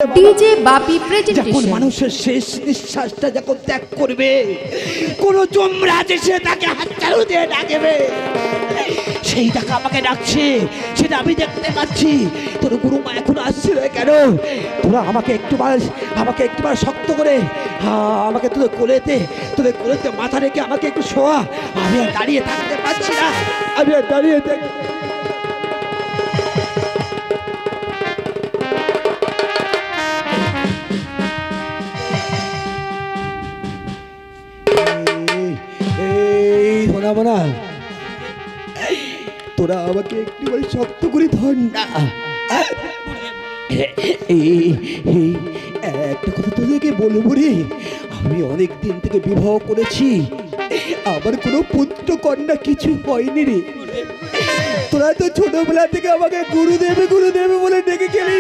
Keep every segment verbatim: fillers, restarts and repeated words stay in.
DJ বাপি presentation. যখন মানুষের শেষ নিঃশ্বাসটা যখন ত্যাগ করবে, কোন যমরাজ এসে তাকে হাততালু দিয়ে ডাকবে, সেই টাকা আমাকে ডাকছে, সেটা আমি দেখতে পাচ্ছি। তোর গুরুমা এখন আসছে না কেন? তোরা আমাকে একটুবার আমাকে একটুবার শক্ত করে আমাকে তোদের কোলেতে তোদের কোলেতে মাথা রেখে আমাকে একটু শোয়া। আমি আর দাঁড়িয়ে থাকতে পারছি না, আমি আর দাঁড়িয়ে থাক না। তোরা আমাকে একটুখানি শক্ত করে ধর না। একটা কথা তোদেরকে বলবো রে, আমি অনেক দিন থেকে বিবাহ করেছি, আমার কোনো পুত্র কন্যা কিছু হয়নি রে। তোরা তো ছোটবেলা থেকে আমাকে গুরুদেবে গুরুদেবে বলে ডেকে গেলি।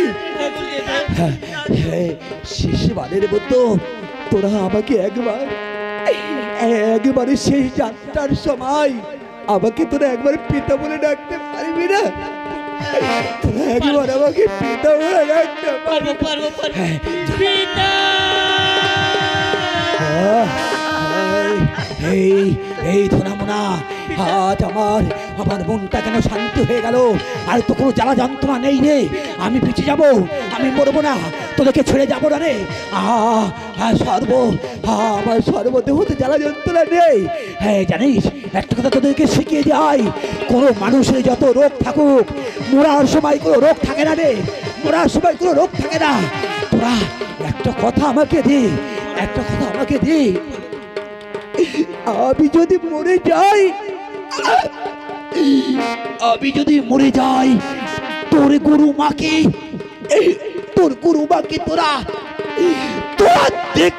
শেষবারের মতো তোরা আমাকে একবার একবারে শেষ যাত্রার সময় আমাকে তোরা একবার পিতা বলে ডাকতে পারবি না? তোরা একবার আমাকে পিতা বলে ডাকতে পারবো? পারবো পিতা। এই এই ধনামনা, আজ আমার আমার মনটা কেন শান্ত হয়ে গেল? আর তো কোনো জ্বালা যন্ত্রণা নেই রে। আমি পিছিয়ে যাবো, আমি মরবো না, তোদেরকে ছেড়ে যাবো না রে। আহ সর্ব আমার সর্বদেহতে জ্বালা যন্ত্রণা নেই। হ্যাঁ জানিস, একটা কথা তোদেরকে শিখিয়ে যায়, কোনো মানুষের যত রোগ থাকুক, মরার সময় কোনো রোগ থাকে না রে, মরার সময় কোনো রোগ থাকে না। তোরা একটা কথা আমাকে দে, একটা কথা আমাকে দে, আমি যদি মরে যাই, আমি যদি মরে যাই, তোর গুরু মাকে তোর গুরু মাকে তোরা তোরা দেখ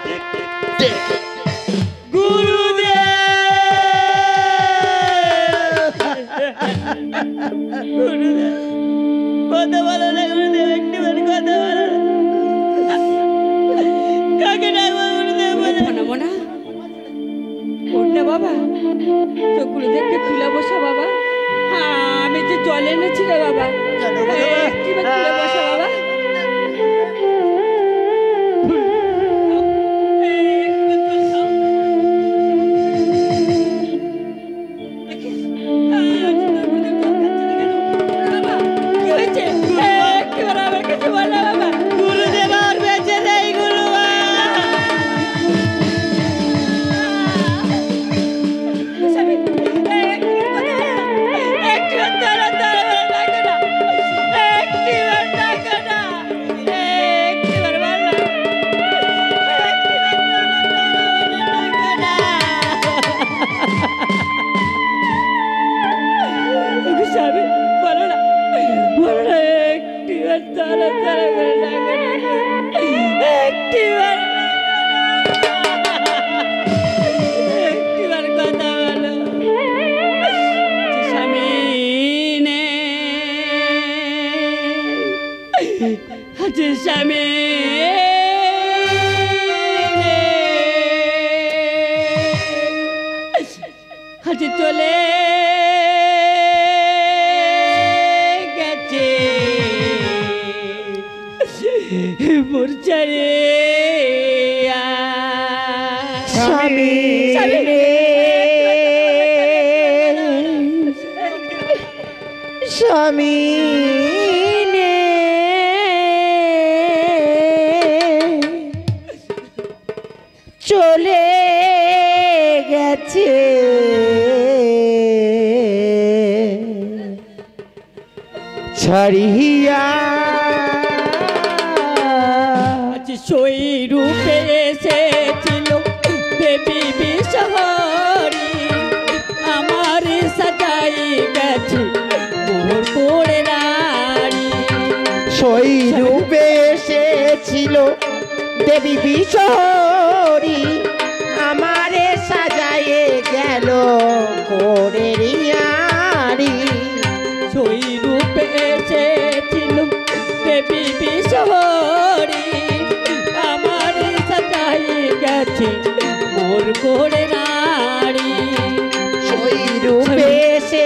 কথা বলো না গুরুদেব, একটি কথা বলো না। কাকে ডাকবো গুরুদেব? বলো না ওটা বাবা, তো গুরুদেবকে তুলে বসা বাবা। হ্যাঁ আমি যে জল এনেছি রে বাবা, তুলে বসা বাবা। স্বামী হাতে চলে গেছে মূর্ছারে। স্বামী স্বামী চলে গেছে ছাড়িয়া, সই রূপে এসেছিল দেবী বিশহরী, আমার সাজাই গেছে মোর করে নারী। সই রূপে এসেছিল দেবী বিশহরী, আমারে সাজায়ে গেল করে রিয়ারি। সই রূপে এসেছিল দেবী বিশহরী, আমার সাজাই গেছে মোর করে নারী। সই রূপে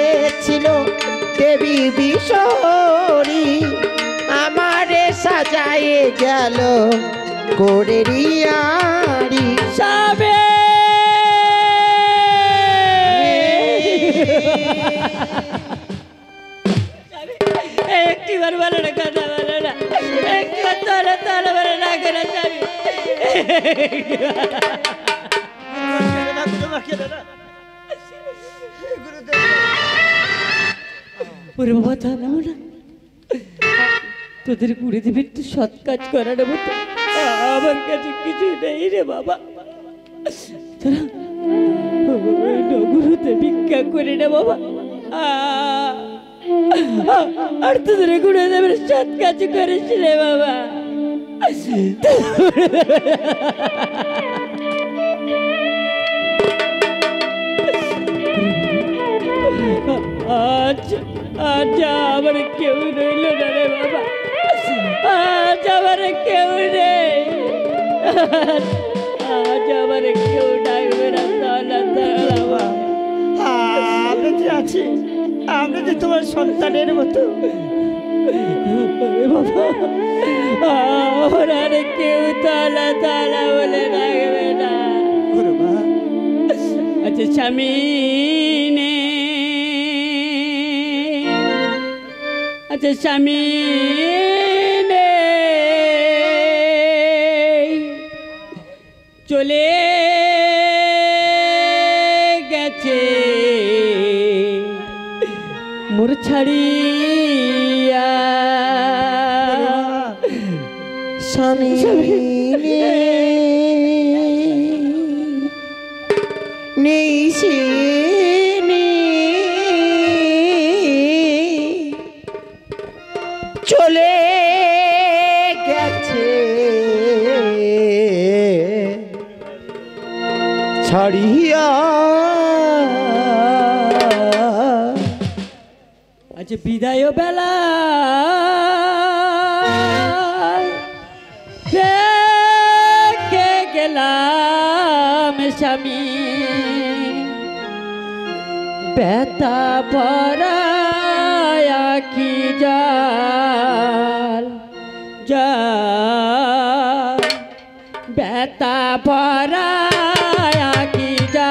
এসেছিল দেবী বিশহরী, আমারে সাজায় সাজায়ে গেল করে রিয়ারি সাবে একটি বার বলো না কথা বলো না একটি বার তোলা তোলা বলো না করে যাবি ওরে বাবা তা নামো না তোদের গুড়ে দেবে একটু সৎ কাজ করার মতো আমার কাছে কিছু নেই রে বাবা তোরা নগরতে ভিক্ষা করে না বাবা আর তোদের গুড়ে দেবে সৎ কাজ করিস রে বাবা আজ আজ আমার কেউ রইল না রে বাবা আজ আমার কেউ নেই আজ আমার কেউ ডাকবে না তালা তালা আমরা যে আছি আমরা যে তোমার সন্তানের মতো বাবা আমার আর কেউ তালা তালা বলে ডাকবে না আচ্ছা স্বামী নে আচ্ছা স্বামী নে চলে গেছে মোর ছাড়িয়া স্বামী নেই সে চলে গেছে ছাড়িয়া আজ বিদায় বেলা রেখে গেলাম স্বামী বেতা পরা কি জাল জাল বেতা পরা কি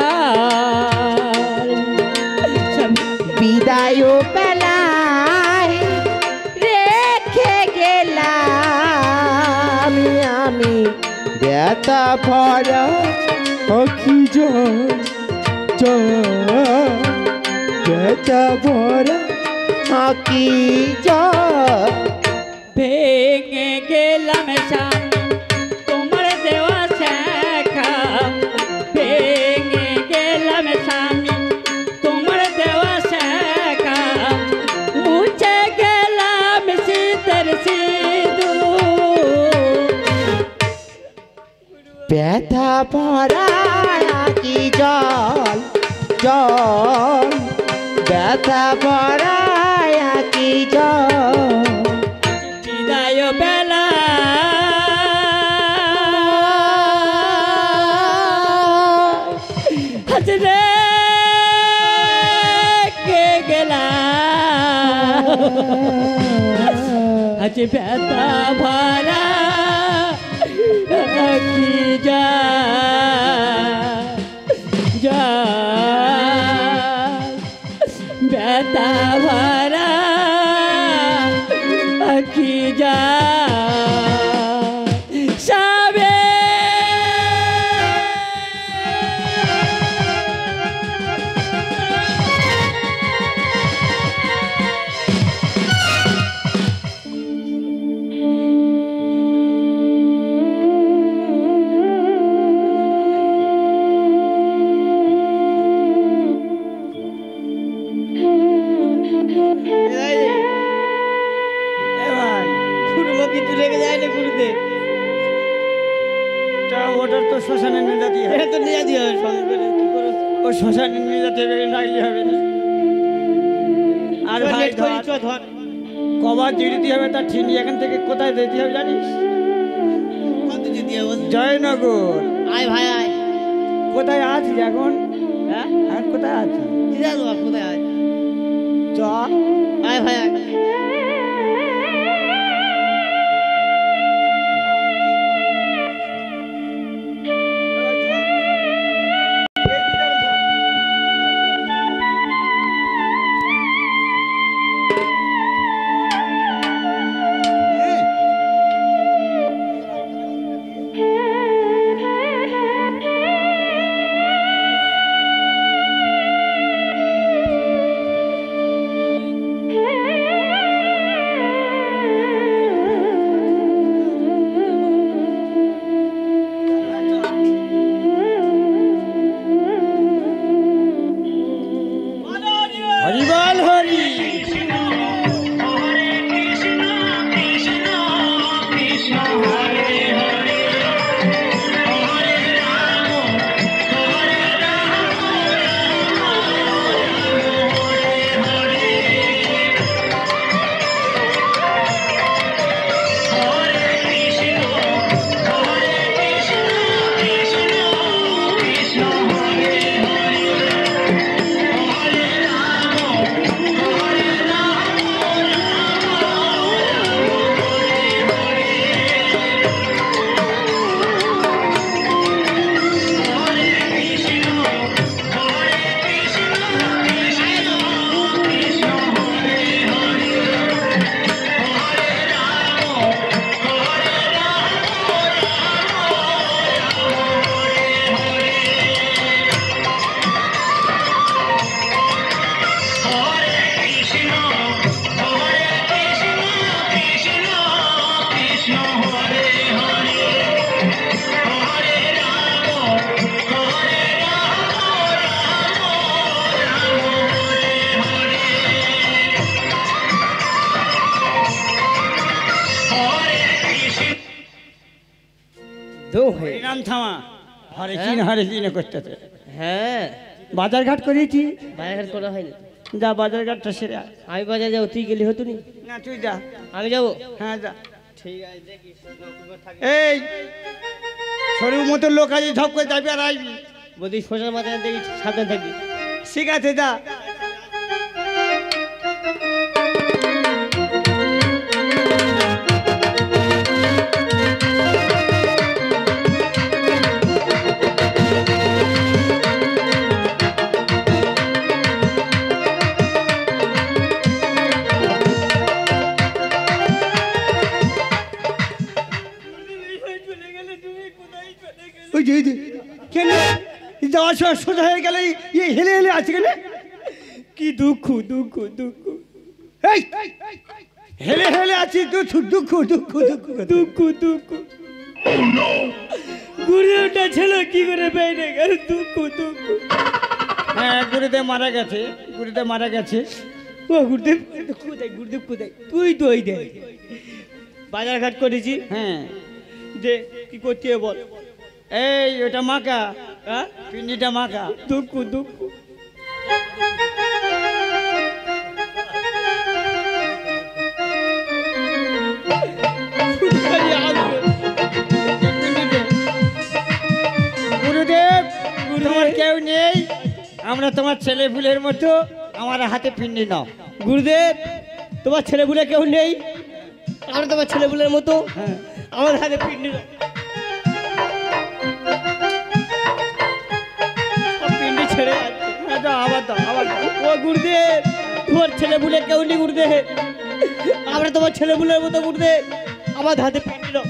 জাল বিদায় বেলায় রেখে গেলাম আমি বেতা ভরা কি জাল বেতা ভরা কি জাল ভেঙে গেলাম স্বামী তোমার দেওয়া শেখা ভেঙে গেলাম স্বামী তোমার দেওয়া শেখা মুছে গেলাম শীতের সিঁদু ব্যথা ভরা কি জল জল ব্যথা ভরা কি জল বিদায় বেলা হাজরে কে গেলা আজ ব্যথা ভরা কি যা যা ব্যথা ভরা কি যা সাবে ওটার তো শ্মশানে নিয়ে যেতে হবে তো নিয়ে দিয়ে হবে সঙ্গে কি করে ও শ্মশানে নিয়ে যেতে হবে নাইলে হবে না আর ভাই ধর কবার যেতে হবে তার ঠিক এখান থেকে কোথায় যেতে হবে জানিস কত যেতে হবে জয়নগর আয় ভাই আয় কোথায় আছিস এখন হ্যাঁ এখন কোথায় আছিস কি জানো কোথায় আয় চ আয় ভাই আয় দো হয়ে নাম থামা হরে চিন হরে চিন করতেছে। হ্যাঁ বাজার ঘাট করেছি, বাজার করা হয়নি। যা বাজার ঘাটটা সেরে আয়। আমি বাজার যাবো, তুই গেলি হতো নি? না তুই যা। আমি যাবো। হ্যাঁ যা। ঠিক আছে দেখিস। এই সরু মতো লোক আছে, ঝপ করে যাবি আর আসবি। বলছি সোশ্যাল মাথায় দেখি সাবধান থাকবি। ঠিক আছে যা। ওই যে কেন যাওয়ার সময় সোজা হয়ে গেলে ইয়ে হেলে হেলে আছে কেন? কি দুঃখ দুঃখ দুঃখ এই হেলে হেলে আছি, দুঃখ দুঃখ দুঃখ দুঃখ দুঃখ দুঃখ গুরুদেবটা ছিল কি করে পেয়ে গেল? দুঃখ দুঃখ। হ্যাঁ গুরুদেব মারা গেছে, গুরুদেব মারা গেছে। ও গুরুদেব কোথায়? গুরুদেব কোথায়? তুই তো ওই দেখ বাজার ঘাট করেছি। হ্যাঁ যে কি করতে বল। এই ওটা মাকা, হ্যাঁ পিন্ডিটা মাকা। দুঃখ দুঃখ। গুরুদেব তোমার কেউ নেই, আমরা তোমার ছেলে ফুলের মতো, আমার হাতে পিন্ডি নাও। গুরুদেব তোমার ছেলেপুলে কেউ নেই, আমরা তোমার ছেলেপুলের মতো, আমার হাতে পিন্ডি দাও। সব পিন্ডি ছেড়ে যাচ্ছে। হ্যাঁ, দাও, আবার দাও, আবার দাও। ও গুরুদেব তোমার ছেলেপুলে কেউ নেই গুরুদেব, আমরা তোমার ছেলেপুলের মতো গুরুদেব, আমার হাতে পিন্ডি দাও।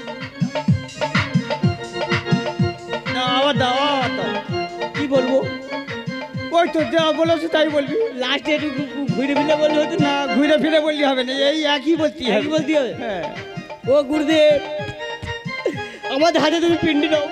না, আবার দাও, আবার দাও। কি বলবো? ওই তো যা বলেছো তাই বলবি। লাস্টে একটু ঘুরে ফিরে বললে হতো না? না ঘুরে ফিরে বললি হবে না, এই একই বলতে হবে। একই বলতে হবে? হ্যাঁ। ও গুরুদেব আমাদের হাতে তুমি পিন্ডি দাও।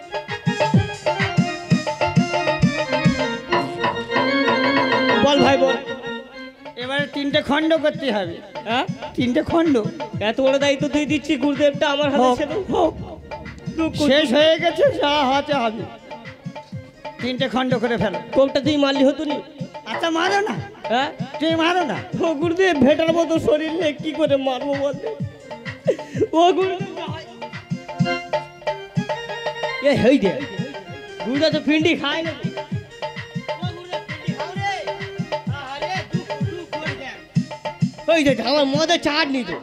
বল ভাই বল। এবারে তিনটে খণ্ড করতে হবে। হ্যাঁ তিনটে খণ্ড। এত বড় দায়িত্ব তুই দিচ্ছি, গুরুদেবটা আমার হাতে হোক, ছেড়ে হোক। দুঃখ। শেষ হয়ে গেছে, যা হতে হবে। তিনটে খণ্ড করে ফেলো। কোপটা তুই মারলি হতো নি? আচ্ছা মারো না, হ্যাঁ তুই মারো না। ও গুরুদেব ভেটার মতো শরীর নিয়ে কি করে মারবো বল? ও গুরুদেব এ হেই দে গুরুদেব তো পিন্ডি খায় না। ওই দেখ আমার মদে চাট নি তো।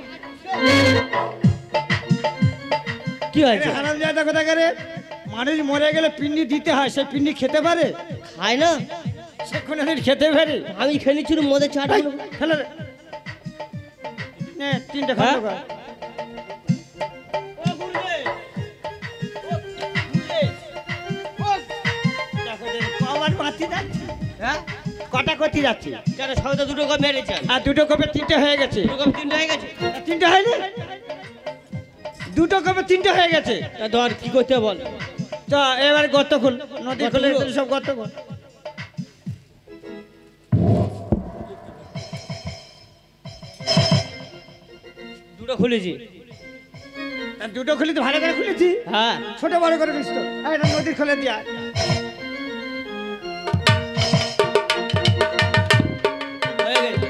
কি হয়েছে? হারাম জায়গা কথা করে, মানুষ মরে গেলে পিন্ডি দিতে হয়, সে পিন্ডি খেতে পারে? খায় না। সে কোনোদিন খেতে পারে? আমি খেলেছিলাম মদে চাট। এই, ফেলে দে। নে, তিনটে খণ্ড কর। দেখো, দেখো, কবার মারতে যাচ্ছি? হ্যাঁ? কটা করতে যাচ্ছি? কেন সবাই দুটো কপ মেরেছে? আর দুটো কপে তিনটে হয়ে গেছে। দুটো কপ তিনটা হয়ে গেছে। আর তিনটে হয়নি? দুটো কপে তিনটে হয়ে গেছে। তা ধর কি করতে বল। তো এবার গর্ত খুল, নদী গর্ত খুলে খুলবো? সব গর্ত খুল। দুটো খুলেছি। আর দুটো খুলে তো ভালো করে খুলেছি। হ্যাঁ ছোট বড় করে খুলিস তো। আর এটা নদীর খুলে দিয়া। হয়ে গেছে।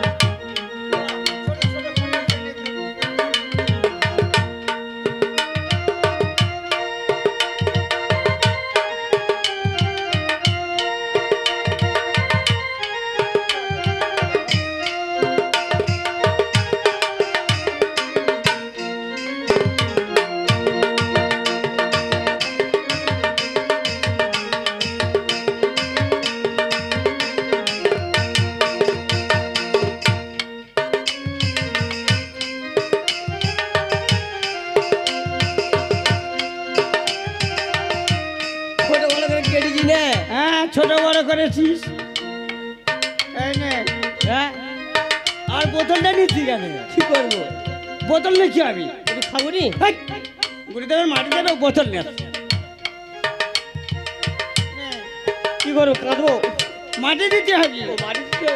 ছোট বড় করে কেটেছি না? হ্যাঁ ছোট বড় করেছিস। এই নে। হ্যাঁ আর বোতলটা নিচ্ছি কেন? কি করবো? বোতল নিয়ে কি হবে? একটু খাবো নি? হেই, গুরুদেবের মাটি দেবে, বোতল নিয়ে আসো। কি করবো? কাঁদবো? মাটি দিতে হবে। ও বাড়ি থেকে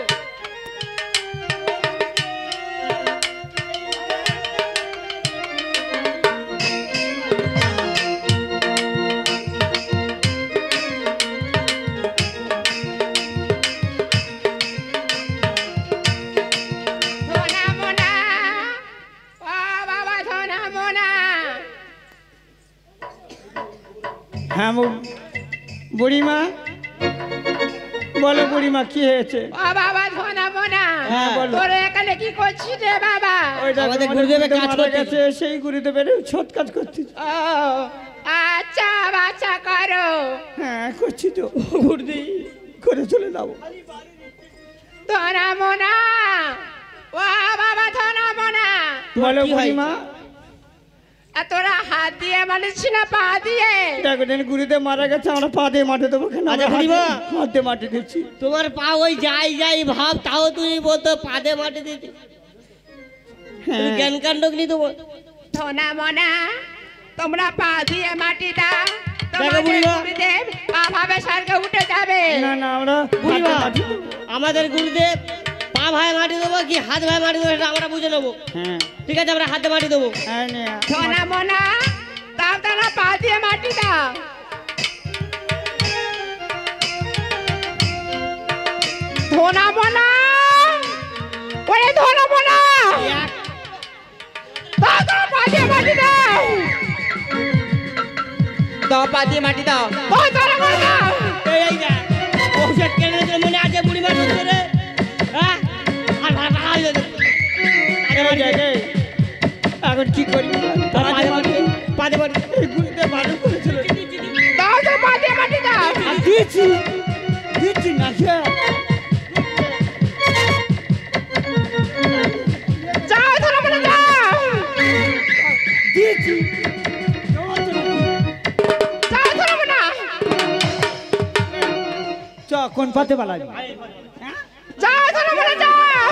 হ্যাঁ বু- বুড়িমা বলো বুড়িমা কি হয়েছে? ও বাবা ধনা মোনা হ্যাঁ, বলো। তোরা এখানে কি করছিস রে বাবা? ওই দেখো, আমাদের আমাদের গুরুদেবের গুরুদেব কাজ মারা করতেছে। গেছে, সেই গুরুদেবের ছোট কাজ করছি। ও আচ্ছা বাচ্চা করো। হ্যাঁ করছি তো গুরুদেব, করে চলে যাবো। ধনা মোনা ও বাবা ধনা মোনা বলো কি হয়? বুড়িমা। আর তোরা হাত দিয়ে মানিস না পা দিয়ে? দেখো দিন গুরুদেব মারা গেছে, আমরা পা দিয়ে মাঠে দেবো কেন? আচ্ছা, আমরা হাত বুড়িমা। দিয়ে- হাত দিয়ে মাঠে দিচ্ছি। তোমার পা ওই যাই যাই ভাব, তাও তুমি বলতো পাদে মাটি দিতে। তুমি হ্যাঁ। জ্ঞান কাণ্ড গলি তো বল- ধনা মোনা তোমরা পা দিয়ে মাটি দাও, দেখো তোমাদের বুড়িমা। গুরুদেব পাভাবে স্বর্গে উঠে যাবে। না না আমরা বুড়িমা, হাতে মাটি দেবো। আমাদের গুরুদেব পা ভাই মাটি দেবো কি হাত ভাই মাটি দেবো সেটা আমরা বুঝে নেবো। হ্যাঁ ঠিক আছে, আমরা হাতে মাটি দেবো। হ্যাঁ নে, ধনা মোনা তাও তারা পা দিয়ে মাটি দাও। ধনা মোনা ওরে ধনা মোনা তাও তারা পা দিয়ে মাটি দাও। দাও পা দিয়ে মাটি দাও। ও ধনা মোনা এই এই যা, ঔষধ কেনে দিলে মনে আছে বুড়িমা ঢুকছে রে? হ্যাঁ? আর ভাড়া ভাড়া হয়ে যাবে। পাদে এই মাটি দে। জায়গায় এখন কি করি? আর পাদে মাটি দে, পাদে মাটি দে। এই গুরুদেব ভালো করেছিল। দাও তো পা দিয়ে মাটি দাও। আর দিয়েছি দিচ্ছি না সে যাও ধনা মোনা যাও। দিয়েছি। যাও ধনা মোনা চ কোন পাতে পালাবি? যাও ধনা মোনা যাও।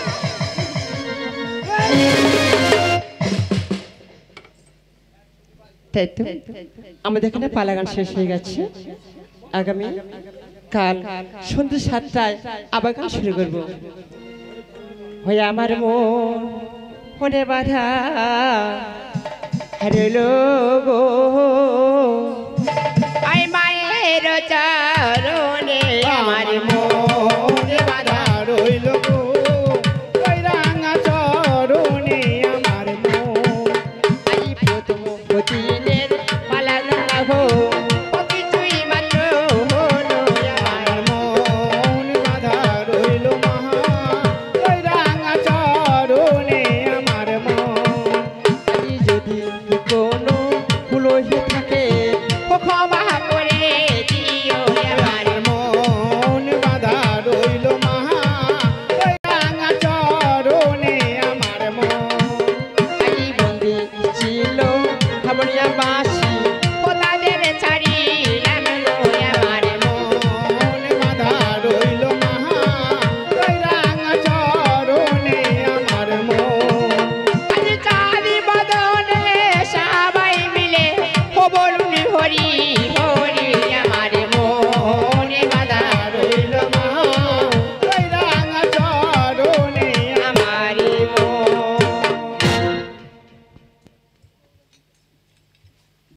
তাই তো আমাদের এখানে পালা গান শেষ হয়ে গেছে। আগামী কাল সন্ধ্যে সাতটায় আবার গান শুরু করবো। হয়ে আমার মন মনে বাধা হারলো গো। আই মায়ের